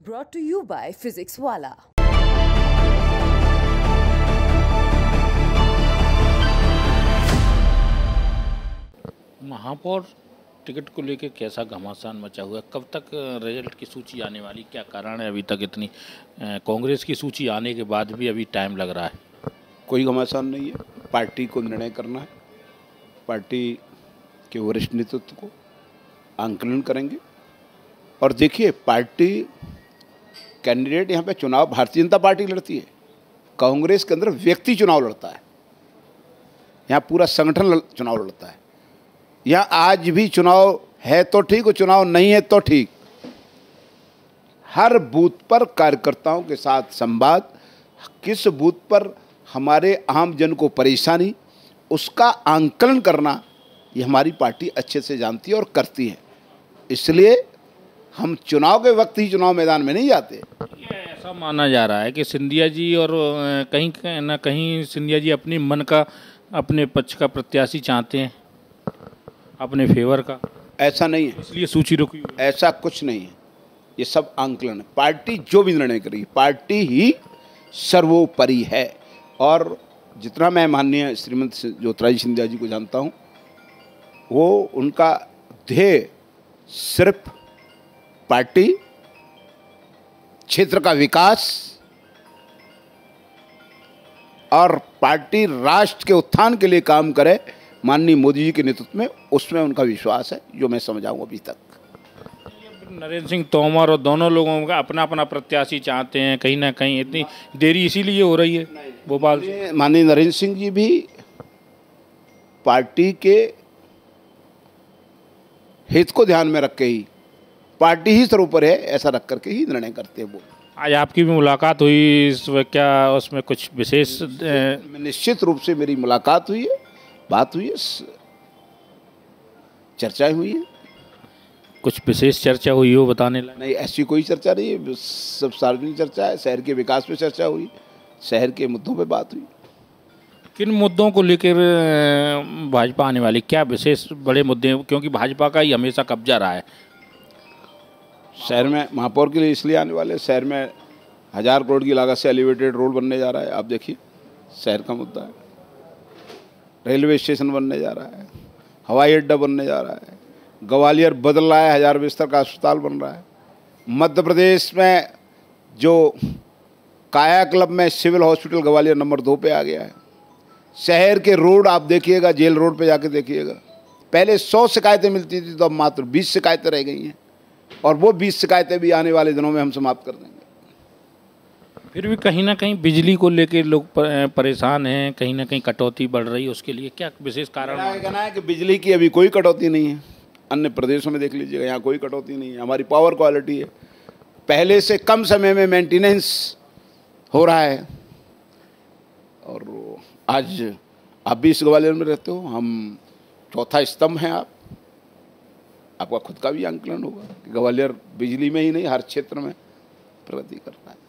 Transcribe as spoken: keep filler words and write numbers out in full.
brought to you by Physics Wala. महापौर ticket को लेकर कैसा घमासान मचा हुआ है? कब तक रिजल्ट की सूची आने वाली? क्या कारण है अभी तक इतनी? कांग्रेस की सूची आने के बाद भी अभी टाइम लग रहा है। कोई घमासान नहीं है। पार्टी को निर्णय करना है। पार्टी के वरिष्ठ नेतृत्व को आंकलन करेंगे। और देखिए, पार्टी कैंडिडेट यहाँ पे चुनाव भारतीय जनता पार्टी लड़ती है। कांग्रेस के अंदर व्यक्ति चुनाव लड़ता है, यहाँ पूरा संगठन चुनाव लड़ता है। यहाँ आज भी चुनाव है तो ठीक, और चुनाव नहीं है तो ठीक। हर बूथ पर कार्यकर्ताओं के साथ संवाद, किस बूथ पर हमारे आम जन को परेशानी, उसका आंकलन करना, ये हमारी पार्टी अच्छे से जानती है और करती है। इसलिए हम चुनाव के वक्त ही चुनाव मैदान में नहीं जाते। ये ऐसा माना जा रहा है कि सिंधिया जी और कहीं ना कहीं सिंधिया जी अपनी मन का, अपने पक्ष का प्रत्याशी चाहते हैं, अपने फेवर का। ऐसा नहीं है, इसलिए सूची रुकी। ऐसा कुछ नहीं है। ये सब आंकलन है। पार्टी जो भी निर्णय करेगी, पार्टी ही सर्वोपरि है। और जितना मैं माननीय श्रीमती ज्योतिरादित्य सिंधिया जी को जानता हूँ, वो उनका ध्येय सिर्फ पार्टी, क्षेत्र का विकास और पार्टी राष्ट्र के उत्थान के लिए काम करे माननीय मोदी जी के नेतृत्व में, उसमें उनका विश्वास है, जो मैं समझा हूँ अभी तक। नरेंद्र सिंह तोमर और दोनों लोगों का अपना अपना प्रत्याशी चाहते हैं। कहीं ना कहीं इतनी देरी इसीलिए हो रही है भोपाल से। माननीय नरेंद्र सिंह जी भी पार्टी के हित को ध्यान में रख के ही, पार्टी ही सर्वोपरि है ऐसा रख करके ही निर्णय करते हैं वो। आज आपकी भी मुलाकात हुई, इस क्या उसमें कुछ विशेष? निश्चित रूप से मेरी मुलाकात हुई है, बात हुई है, चर्चाएं हुई है। कुछ विशेष चर्चा हुई हो बताने लगे? नहीं, ऐसी कोई चर्चा नहीं है। सब सार्वजनिक चर्चा है। शहर के विकास पे चर्चा हुई, शहर के मुद्दों पे बात हुई। किन मुद्दों को लेकर भाजपा आने वाली? क्या विशेष बड़े मुद्दे? क्योंकि भाजपा का ही हमेशा कब्जा रहा है शहर में। महापौर के लिए इसलिए आने वाले, शहर में हजार करोड़ की लागत से एलिवेटेड रोड बनने जा रहा है। आप देखिए, शहर का मुद्दा है। रेलवे स्टेशन बनने जा रहा है, हवाई अड्डा बनने जा रहा है, ग्वालियर बदल रहा है, हजार बिस्तर का अस्पताल बन रहा है। मध्य प्रदेश में जो कायाकल्प में सिविल हॉस्पिटल ग्वालियर नंबर दो पे आ गया है। शहर के रोड आप देखिएगा, जेल रोड पे जाके देखिएगा, पहले सौ शिकायतें मिलती थी, तो अब मात्र बीस शिकायतें रह गई हैं। और वो बीस शिकायतें भी आने वाले दिनों में हम समाप्त कर देंगे। फिर भी कहीं ना कहीं बिजली को लेकर लोग परेशान हैं, कहीं ना कहीं कटौती बढ़ रही है, उसके लिए क्या विशेष कारण है? कहना है कि बिजली की अभी कोई कटौती नहीं है। अन्य प्रदेशों में देख लीजिएगा, यहाँ कोई कटौती नहीं है। हमारी पावर क्वालिटी है, पहले से कम समय में मेंटेनेंस हो रहा है। और आज आप भी इस ग्वालियर में रहते हो, हम चौथा स्तंभ हैं। आप आपका खुद का भी आंकलन होगा कि ग्वालियर बिजली में ही नहीं, हर क्षेत्र में प्रगति कर रहा है।